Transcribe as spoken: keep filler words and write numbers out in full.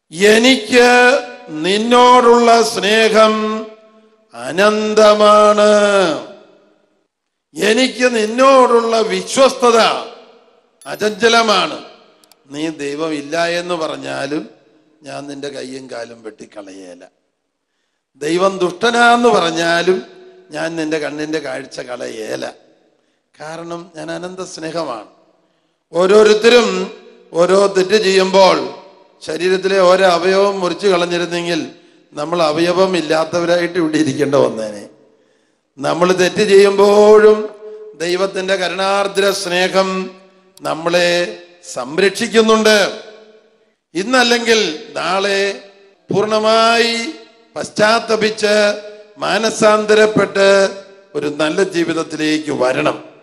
എനിക്ക് നിന്നോടുള്ള സ്നേഹം അനന്തമാണ്. എനിക്ക് നിന്നോടുള്ള വിശ്വസ്തത അചഞ്ചലമാണ്. നീ ദൈവം ഇല്ല എന്ന് പറഞ്ഞാലും ഞാൻ നിന്റെ കയ്യും കാലും വെട്ടിക്കളയേല. ദൈവം ദുഷ്ടനാന്ന് പറഞ്ഞാലും ഞാൻ നിന്റെ കണ്ണിന്റെ കാഴ്ച കളയേല. കാരണം ഞാൻ അനന്ത സ്നേഹമാണ്. ഓരോരുത്തരും ഓരോ തെറ്റ് ചെയ്യുമ്പോൾ ശരീരത്തിലെ ഓരോ അവയവം മുറിച്ചു കളഞ്ഞിരുന്നെങ്കിൽ നമ്മൾ അവയവം ഇല്ലാത്തവരായിട്ട് ഇവിടെ ഇരിക്കേണ്ട വന്നേനെ. നമ്മൾ തെറ്റ് ചെയ്യുമ്പോഴും ദൈവത്തിന്റെ കരുണാർദ്ര സ്നേഹം നമ്മളെ സംരക്ഷിക്കുന്നുണ്ട്. ഇന്നല്ലെങ്കിൽ നാളെ പൂർണ്ണമായി പശ്ചാത്തപിച്ച് മാനസാന്തരപ്പെട്ട് ഒരു നല്ല ജീവിതത്തിലേക്ക് വരണം.